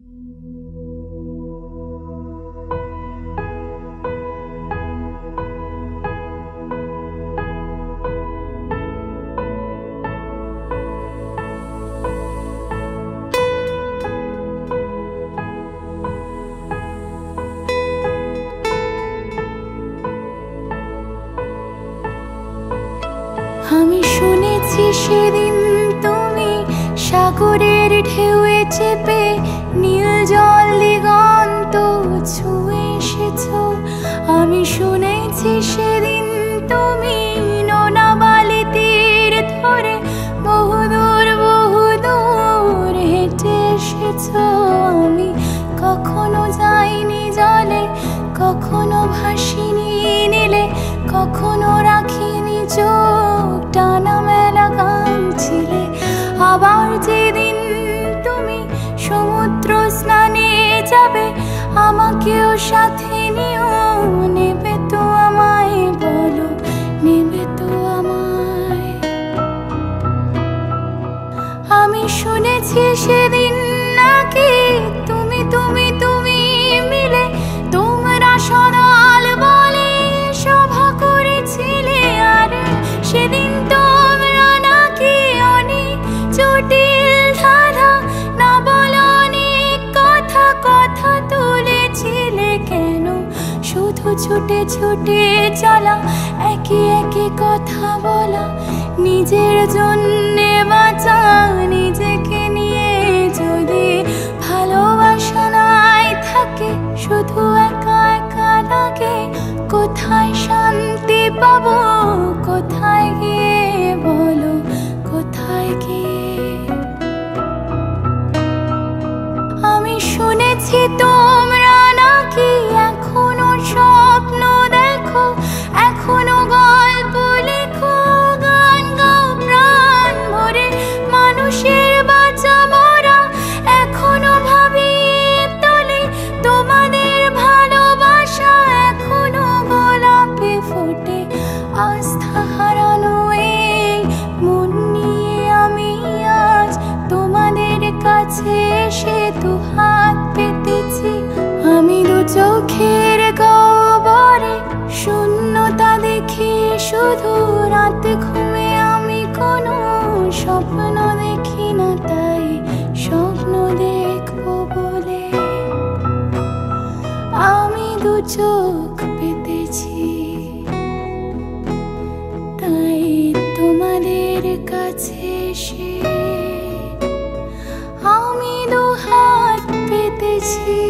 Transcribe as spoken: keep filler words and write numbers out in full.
আমি শুনেছি সেদিন তুমি সাগরের ঢেউয়ে চেপে নীল জল দিগন্ত ছুঁয়ে এসেছো। আমি শুনেছি সেদিন তুমি নোনা বালি তীর ধরে বহুদূর বহুদূর হেঁটে এসেছো। আমি কখনো যাইনি জলে, কখনো ভাসিনি নীলে, কখনো রাখিনি চোখ টানা মেলা গান ছিলে। আবার যেদিন তুমি সমুদ্র স্নানে যাবে আমাকেও সাথে নিও, নেবে তো আমায়, বলো নেবে তো আমায়। আমি শুনেছি সেদিন নাকি তুমি তুমি তুমি মিলে তোমরা সদল বলে সভা করেছিলে। আর সেদিন তোমরা নাকি অনেক জটিল ধাঁধা না বলা অনেক কথা কথা তুলেছিলে। কেন শুধু ছুটে ছুটে চলা, একে একে কথা বলা, নিজের জন্যে বাঁচা, নিজেকে নিয়ে যদি ভালোবাসা নাই থাকে, শুধু একা একা লাগে। কোথায় শান্তি পাবো, কোথায় গিয়ে বলো, কোথায় গিয়ে? আমি শুনেছি তোমরা নাকি এখনো স্বপ্ন দেখো, এখনো গল্প লেখো, গান গাও প্রাণ ভরে, মানুষের বাঁচা মরা এখনো ভাবিয়ে তোলে। তোমাদের ভালোবাসা এখনো গোলাপে ফোটে। আস্থা হারানো এই মন নিয়ে আমি আজ তোমাদের কাছে এসে দু হাত পেতেছি। আমি দু চোখের গহ্বরে শূন্যতা দেখি শুধু, রাতে ঘুমে আমি কোনো স্বপ্ন দেখি না, তাই স্বপ্ন দেখবো বলে আমি দু চোখ পেতেছি। তাই তোমাদের কাছে এসে আমি দু হাত পেতেছি।